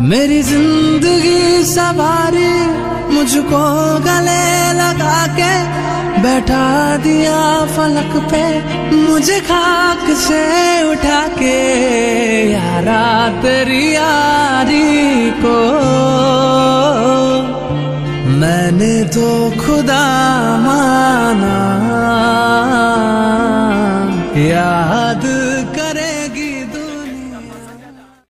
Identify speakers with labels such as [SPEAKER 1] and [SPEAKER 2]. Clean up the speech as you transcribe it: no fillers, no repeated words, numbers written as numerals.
[SPEAKER 1] मेरी जिंदगी सवारी मुझको गले लगा के बैठा दिया फलक पे, मुझे खाक से उठा के यारा तेरी यारी को मैंने तो खुदा माना। याद